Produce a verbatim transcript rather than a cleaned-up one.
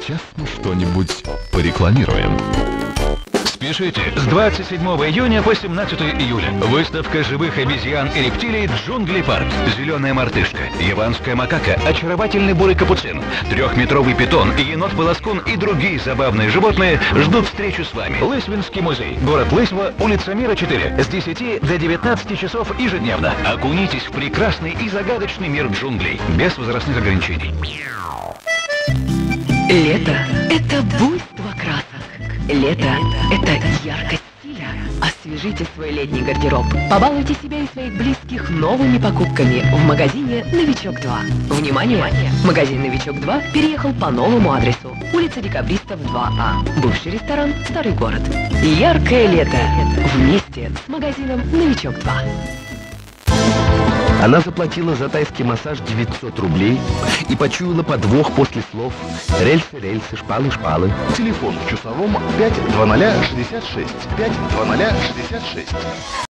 сейчас мы что-нибудь порекламируем. Спешите! С двадцать седьмого июня по семнадцатое июля. Выставка живых обезьян и рептилий «Джунгли Парк». Зеленая мартышка, яванская макака, очаровательный бурый капуцин, трехметровый питон, енот-полоскун и другие забавные животные ждут встречу с вами. Лысьвинский музей. Город Лысьва, улица Мира, четыре. С десяти до девятнадцати часов ежедневно. Окунитесь в прекрасный и загадочный мир джунглей. Без возрастных ограничений. Лето – это буйство красок. Лето – это яркость стиля. Освежите свой летний гардероб. Побалуйте себя и своих близких новыми покупками в магазине «Новичок два». Внимание! Магазин «Новичок два» переехал по новому адресу. Улица Декабристов, два А. Бывший ресторан «Старый город». Яркое лето. Вместе с магазином «Новичок два». Она заплатила за тайский массаж девятьсот рублей и почуяла подвох после слов «рельсы, рельсы, шпалы, шпалы». Телефон в часовом пять два ноль шестьдесят шесть. пять два ноль шестьдесят шесть.